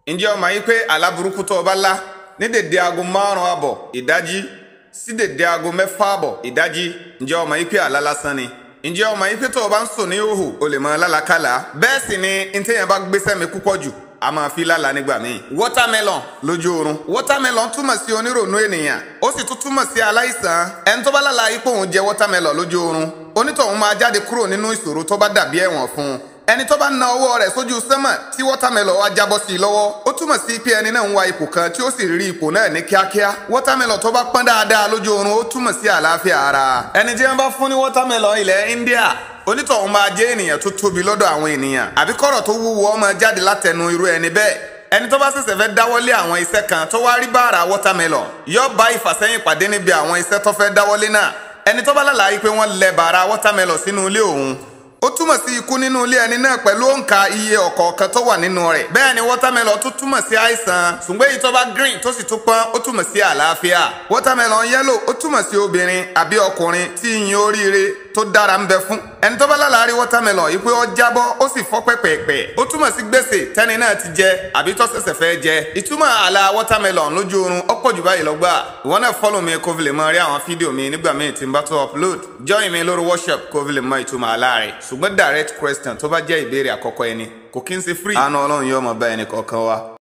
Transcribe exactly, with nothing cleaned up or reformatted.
ǹjẹ́ o mọ̀ yí pé àlá burúkú tó bá lá ní dédé aago márùn-ún àbọ̀ ìdájí sí dédé aago mẹ́fà àbọ̀ ìdájí, ǹjẹ́ o mọ̀ yí pé àlá lásán ni? ǹjẹ́ o mọ̀ yí pé tó o bá ń sùn ní ìhòhò o lè máa lálàkàlà? bẹ́ẹ̀ sì ni ntẹ́yìn bá gbéṣẹ́ mi púpọ̀ jù a máa fi lálàá nígbà míì. watermelon lójú oorun. watermelon túmọ̀ sí onírònú ènìyàn, ó sì tún túmọ̀ sí aláìsàn. ẹni tó bá lálàá ipò òun jẹ watermelon lójú oorun, onítọ̀hún máa jáde kúrò nínú ìṣòro tó bá dàbí ẹ̀wọ̀n fún un. ẹni tó bá na ọwọ́ rẹ̀ sójú sánmà tí watermelon wá jábọ́ sí i lọ́wọ́, ó túmọ̀ sí pé ẹni náà ń wá ipò kan tí ó sì rí ipò náà ní kíákíá. watermelon tó bá pọ́n dáadáa lójú oorun ó túmọ̀ sí àlàáfíà ara. ẹni tí wọ́n bá fún ní watermelon ilẹ̀ India, onítọ̀hún máa jẹ́ ènìyàn tó tóbi lọ́dọ̀ àwọn ènìyàn, àbí kọ́rọ̀ tó wúwo ó máa jáde látẹnu irú ẹni bẹ́ẹ̀. ẹni tó bá ṣẹ̀ṣẹ̀ fẹ́ dáwọ́lé àwọn iṣẹ́ kan tó wá rí bàrà watermelon yóò bá ìfàsẹ́yìn pàdé níbi àwọn iṣẹ́ tó fẹ́ dáwọ́lé náà. ẹni tó bá lálàá pé wọ́n lẹ bàrà watermelon sínú ilé òun, ó túmọ̀ sí ikú nínú ilé ẹni náà pẹ̀lú òǹkà iye ọ̀kọ̀ọ̀kan tó wà nínú rẹ̀. bẹ́ẹ̀ ni watermelon tún túmọ̀ sí àìsàn, ṣùgbọ́n èyí tó bá green tó sì tún pọ́n ó túmọ̀ sí àlàáfíà. watermelon yellow ó túmọ̀ sí obìnrin àbí ọkùnrin tí ìyìn oríire tó dára ń bẹ fún. ẹni tó bá lálàárí watermelon yìí pé ó jábọ́ ó sì fọ́ pẹ̀pẹ̀pẹ̀, ó túmọ̀ sí gbèsè tẹ́ni náà ti jẹ àbí tó ṣẹ̀ṣẹ̀ fẹ́ jẹ. ìtumọ̀ àlá watermelon lójú oorun ó pọ̀ jù báyìí lọ́gbà. ìwọ náà follow mi kó fi lè mọ rí àwọn fídíò mi nígbà míì tí n bá tó upload. join mi lórí workshop kó fi lè mọ ìtumọ̀ àlá rẹ̀. ṣùgbọ́n direct question tó bá jẹ́ ìbéèrè àkọ́kọ́ ẹni kò kí n ṣe free. àánú Ọlọ́run yóò mọ bá ẹnì kọ̀ọ̀kan wa.